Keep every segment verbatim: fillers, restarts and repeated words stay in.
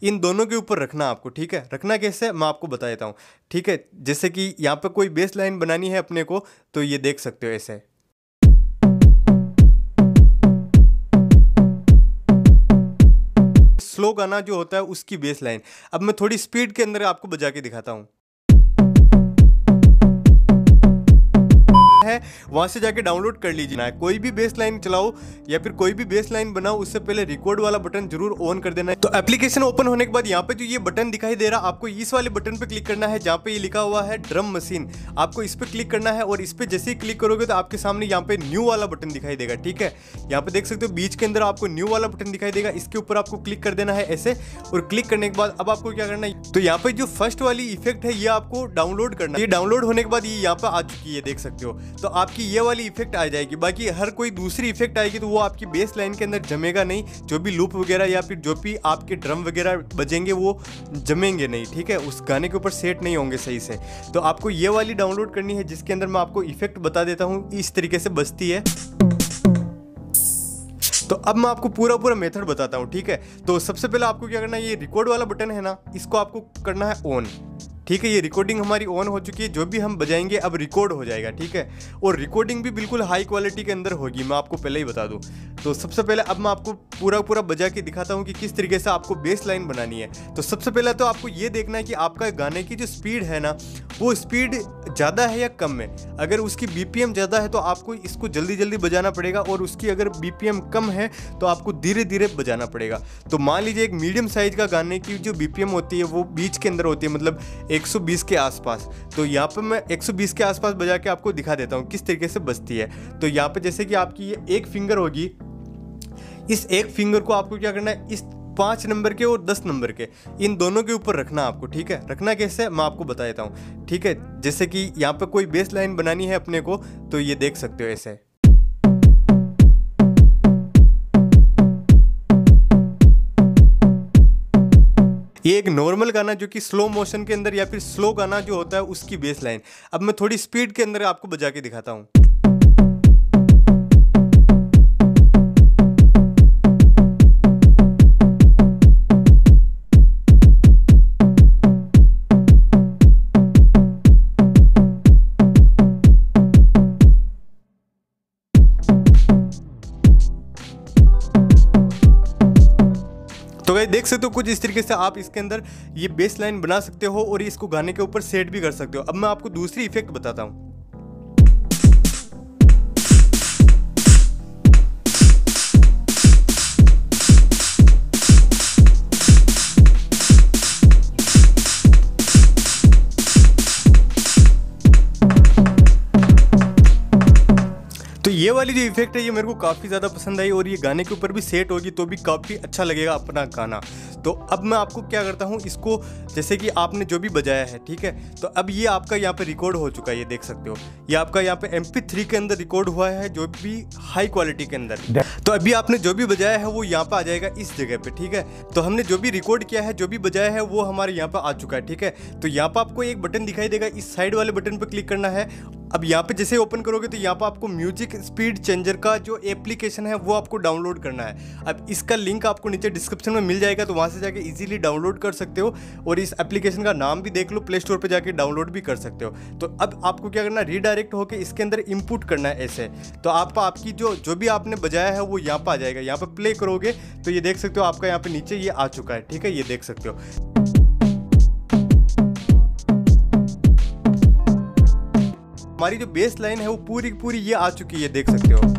इन दोनों के ऊपर रखना आपको, ठीक है। रखना कैसे मैं आपको बता देता हूँ, ठीक है। जैसे कि यहाँ पे कोई बेस लाइन बनानी है अपने को, तो ये देख सकते हो ऐसे। स्लो गाना जो होता है उसकी बेस लाइन। अब मैं थोड़ी स्पीड के अंदर आपको बजा के दिखाता हूँ, है वहां से जाके डाउनलोड कर लीजिए ना। कोई भी बेस लाइन चलाओ या फिर कोई भी बेस लाइन बनाओ, उससे पहले रिकॉर्ड वाला बटन जरूर ऑन कर देना है। तो एप्लीकेशन ओपन होने के बाद यहाँ पे जो ये बटन दिखाई दे रहा, आपको इस वाले बटन पे क्लिक करना है जहाँ पे ये लिखा हुआ है ड्रम मशीन। आपको इस पे क्लिक करना है और इस पे जैसे ही क्लिक करोगे तो आपके सामने यहाँ पे न्यू वाला बटन दिखाई देगा, ठीक है। यहाँ पे देख सकते हो बीच के अंदर आपको न्यू वाला बटन दिखाई देगा, इसके ऊपर आपको क्लिक कर देना है ऐसे। और क्लिक करने के बाद अब आपको क्या करना है, तो यहाँ पे जो फर्स्ट वाली इफेक्ट है ये आपको डाउनलोड करना है। ये डाउनलोड होने के बाद ये यहाँ पे आ चुकी है, देख सकते हो। तो आपकी ये वाली इफेक्ट आ जाएगी। बाकी हर कोई दूसरी इफेक्ट आएगी तो वो आपकी बेस लाइन के अंदर जमेगा नहीं। जो भी लूप वगैरह या फिर जो भी आपके ड्रम वगैरह बजेंगे वो जमेंगे नहीं, ठीक है। उस गाने के ऊपर सेट नहीं होंगे सही से। तो आपको ये वाली डाउनलोड करनी है जिसके अंदर मैं आपको इफेक्ट बता देता हूँ इस तरीके से बजती है। तो अब मैं आपको पूरा पूरा मेथड बताता हूँ, ठीक है। तो सबसे पहले आपको क्या करना है, ये रिकॉर्ड वाला बटन है ना, इसको आपको करना है ऑन, ठीक है। ये रिकॉर्डिंग हमारी ऑन हो चुकी है, जो भी हम बजाएंगे अब रिकॉर्ड हो जाएगा, ठीक है। और रिकॉर्डिंग भी बिल्कुल हाई क्वालिटी के अंदर होगी, मैं आपको पहले ही बता दूं। तो सबसे पहले अब मैं आपको पूरा पूरा बजा के दिखाता हूं कि किस तरीके से आपको बेस लाइन बनानी है। तो सबसे पहले तो आपको ये देखना है कि आपका गाने की जो स्पीड है ना, वो स्पीड ज़्यादा है या कम है। अगर उसकी बीपीएम ज़्यादा है तो आपको इसको जल्दी जल्दी बजाना पड़ेगा, और उसकी अगर बीपीएम कम है तो आपको धीरे धीरे बजाना पड़ेगा। तो मान लीजिए एक मीडियम साइज का गाने की जो बीपीएम होती है वो बीच के अंदर होती है, मतलब एक सौ बीस के आसपास। तो यहाँ पे मैं एक सौ बीस के आसपास बजा के आपको दिखा देता हूँ किस तरीके से बजती है। तो यहाँ पे जैसे कि आपकी ये एक फिंगर होगी, इस एक फिंगर को आपको क्या करना है, इस पाँच नंबर के और दस नंबर के इन दोनों के ऊपर रखना आपको, ठीक है। रखना कैसे मैं आपको बता देता हूँ, ठीक है। जैसे कि यहाँ पे कोई बेस लाइन बनानी है अपने को, तो ये देख सकते हो ऐसे। ये एक नॉर्मल गाना जो कि स्लो मोशन के अंदर या फिर स्लो गाना जो होता है उसकी बेस लाइन। अब मैं थोड़ी स्पीड के अंदर आपको बजा के दिखाता हूँ। तो गाइस देख सकते हो कुछ इस तरीके से आप इसके अंदर ये बेस लाइन बना सकते हो और इसको गाने के ऊपर सेट भी कर सकते हो। अब मैं आपको दूसरी इफेक्ट बताता हूँ। तो ये वाली जो इफेक्ट है ये मेरे को काफ़ी ज़्यादा पसंद आई, और ये गाने के ऊपर भी सेट होगी तो भी काफ़ी अच्छा लगेगा अपना गाना। तो अब मैं आपको क्या करता हूँ, इसको जैसे कि आपने जो भी बजाया है, ठीक है। तो अब ये आपका यहाँ पे रिकॉर्ड हो चुका है, ये देख सकते हो। ये आपका यहाँ पे एम पी थ्री के अंदर रिकॉर्ड हुआ है, जो भी हाई क्वालिटी के अंदर। तो अभी आपने जो भी बजाया है वो यहाँ पे आ जाएगा इस जगह पे, ठीक है। तो हमने जो भी रिकॉर्ड किया है, जो भी बजाया है वो हमारे यहाँ पे आ चुका है, ठीक है। तो यहाँ पे आपको एक बटन दिखाई देगा, इस साइड वाले बटन पर क्लिक करना है। अब यहाँ पे जैसे ओपन करोगे तो यहाँ पे आपको म्यूजिक स्पीड चेंजर का जो एप्लीकेशन है वो आपको डाउनलोड करना है। अब इसका लिंक आपको नीचे डिस्क्रिप्शन में मिल जाएगा, तो वहाँ से जाके इजीली डाउनलोड कर सकते हो। और इस एप्लीकेशन का नाम भी देख लो, प्ले स्टोर पे जाके डाउनलोड भी कर सकते हो। तो अब आपको क्या करना है, रीडायरेक्ट होकर इसके अंदर इनपुट करना है ऐसे। तो आप आपकी जो जो भी आपने बजाया है वो यहाँ पर आ जाएगा। यहाँ पर प्ले करोगे तो ये देख सकते हो आपका यहाँ पे नीचे ये आ चुका है, ठीक है। ये देख सकते हो। हमारी जो बेस लाइन है वो पूरी पूरी ये आ चुकी है, देख सकते हो।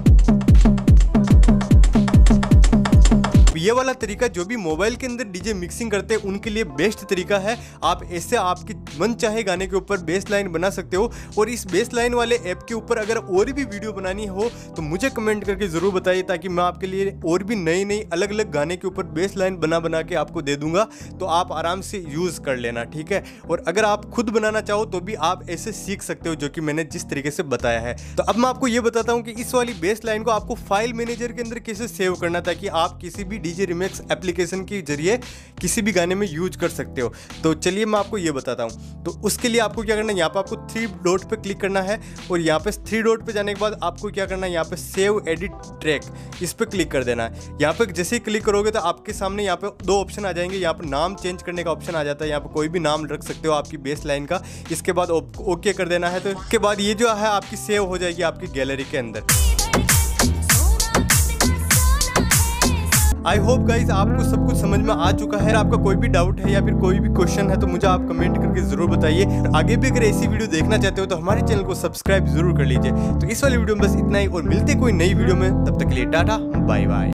ये वाला तरीका जो भी मोबाइल के अंदर डीजे मिक्सिंग करते हैं उनके लिए बेस्ट तरीका है। आप ऐसे आपके मन चाहे गाने के ऊपर बेस लाइन बना सकते हो। और इस बेस लाइन वाले ऐप के ऊपर अगर और भी वीडियो बनानी हो तो मुझे कमेंट करके ज़रूर बताइए, ताकि मैं आपके लिए और भी नई नई अलग अलग गाने के ऊपर बेस लाइन बना बना के आपको दे दूंगा। तो आप आराम से यूज़ कर लेना, ठीक है। और अगर आप खुद बनाना चाहो तो भी आप ऐसे सीख सकते हो, जो कि मैंने जिस तरीके से बताया है। तो अब मैं आपको ये बताता हूँ कि इस वाली बेस लाइन को आपको फाइल मैनेजर के अंदर कैसे सेव करना, ताकि आप किसी भी डीजे रिमिक्स एप्लीकेशन के जरिए किसी भी गाने में यूज कर सकते हो। तो चलिए मैं आपको ये बताता हूँ। तो उसके लिए आपको क्या करना है, यहाँ पे आपको थ्री डॉट पे क्लिक करना है और यहाँ पे थ्री डॉट पे जाने के बाद आपको क्या करना है, यहाँ पे सेव एडिट ट्रैक इस पे क्लिक कर देना है। यहाँ पे जैसे ही क्लिक करोगे तो आपके सामने यहाँ पे दो ऑप्शन आ जाएंगे। यहाँ पे नाम चेंज करने का ऑप्शन आ जाता है, यहाँ पे कोई भी नाम रख सकते हो आपकी बेस लाइन का। इसके बाद ओके कर देना है। तो इसके बाद ये जो है आपकी सेव हो जाएगी आपकी गैलरी के अंदर। आई होप गाइज आपको सब कुछ समझ में आ चुका है। आपका कोई भी डाउट है या फिर कोई भी क्वेश्चन है तो मुझे आप कमेंट करके जरूर बताइए। आगे भी अगर ऐसी वीडियो देखना चाहते हो तो हमारे चैनल को सब्सक्राइब जरूर कर लीजिए। तो इस वाली वीडियो में बस इतना ही और मिलते कोई नई वीडियो में, तब तक के लिए टाटा बाय बाय।